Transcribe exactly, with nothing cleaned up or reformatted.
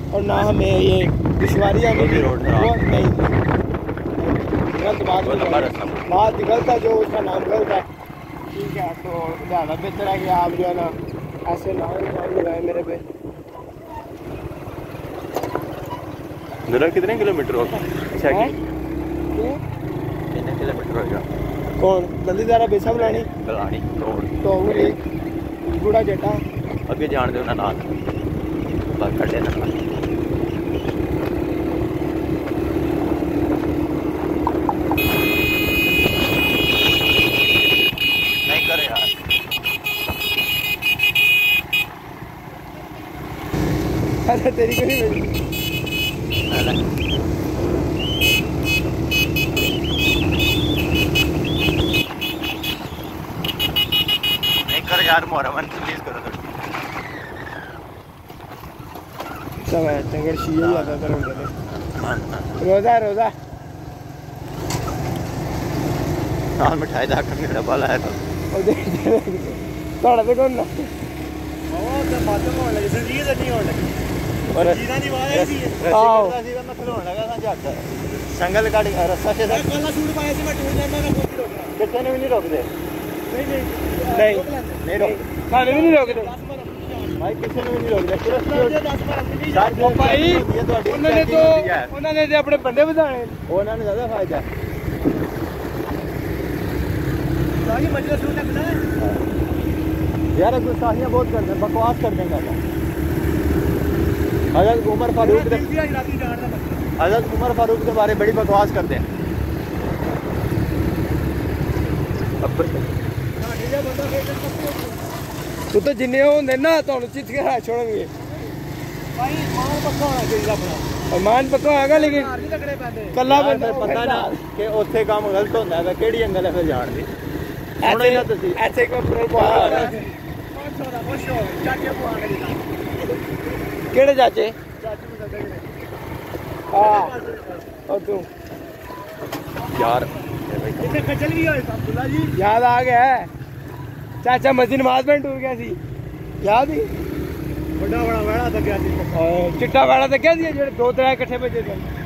और ना हमें ये दुश्वारी आनी थी। वो नहीं, गलत बात बात गलत है, जो उसका नाम गलत है। ठीक है, तो ज़्यादा बेहतर है कि आप जो है ना ऐसे ना लगाए मेरे पे। मेरा कितने किलोमीटर होगा? कितने किलोमीटर होगा? कौन जल्दी ज़रा बेसा बुलानी बुलानी टोंगरी गुड़ा जटा अगे जान दे ना नाल बस कटे ना नहीं करे यार। अरे तेरी को नहीं मिली कर यार मोहरा मन प्लीज करो तो सब है तंगड़ शीए ज्यादा तर होंगे ने रोजा रोजा नाल मिठाई दा करने डब्बा लाया था ओ देख थोड़ा से कौन ना ओ तो बातों होने लगी संजीत नहीं होने लगी और जीना नहीं वाया सी आओ रस्सी का मैं खलोण लगा था जट संगल गाड़ी रस्सा से कल सूट पाया से मैं टूट जाना ना कोई रोक रहा कितने ने भी नहीं रोकदे नहीं नहीं नहीं नहीं रोक खाने भी नहीं रोकते भाई किसी ने भी नहीं रोकदे दस बार नहीं ओ भाई उन्होंने तो उन्होंने तो अपने बंदे बताने ਉਹਨਾਂ ਨੂੰ ਜ਼ਿਆਦਾ ਫਾਇਦਾ सारी मजलिस में लगना है यार गुस्ताखियां बहुत करते हैं बकवास कर देंगे हजरत उमर फारूक हजरत उमर फारूक के बारे में बड़ी बकवास करते हैं तू तो जिन्ने होंगे ना तो चित के छोड़ेंगे भाई मान पक्का होना चाहिए अपना मान पक्का होगा लेकिन कला बंदा पता ना कि उत्थे काम गलत होंदा है केड़ी एंगल है फिर जान दी ऐसे ऐसे को प्रोपाल केड़े चाचे हां और तू यार इतने खजल भी होए अब्दुल्ला जी याद आ गया है चाचा मस्जिद नमाज में टूर गया सी याद ही बड़ा बड़ा वेड़ा था क्या सी चिट्टा वाला तो क्या दिया जो दो तरह इकट्ठे बजे थे